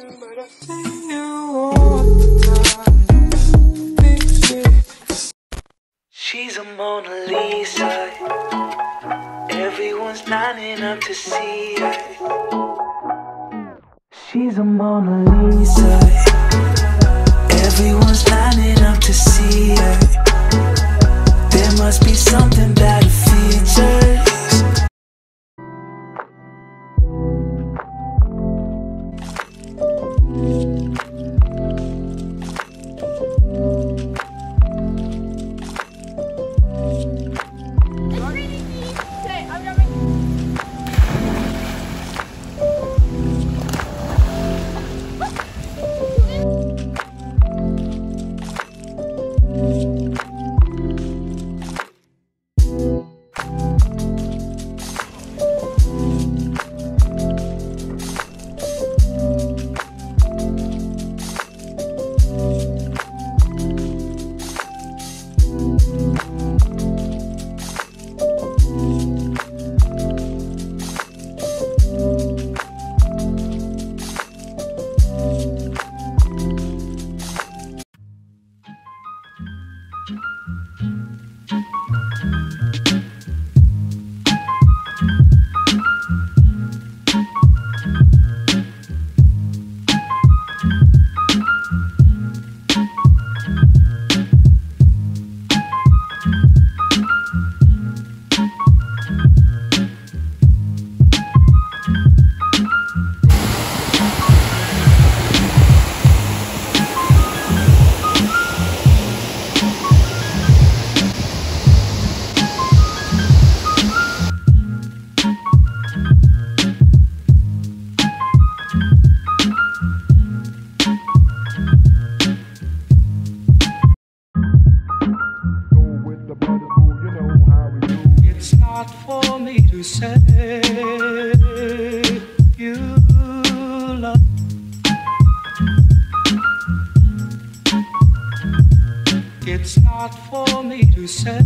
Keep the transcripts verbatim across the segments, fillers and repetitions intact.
but I see you all the time. She's a Mona Lisa. Everyone's lining up to see her. She's a Mona Lisa. Everyone's lining up to see her. There must be something about her features. For me to say you love. It's not for me to say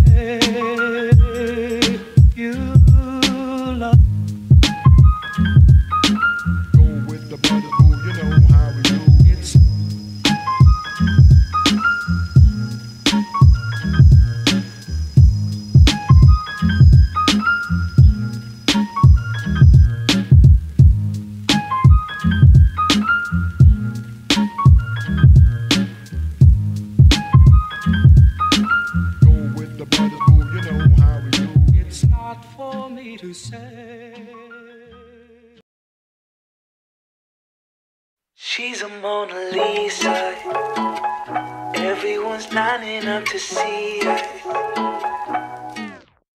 you love. Go with the brothers, boo, you know how we do. It's for me to say. She's a Mona Lisa. Everyone's lining up to see her.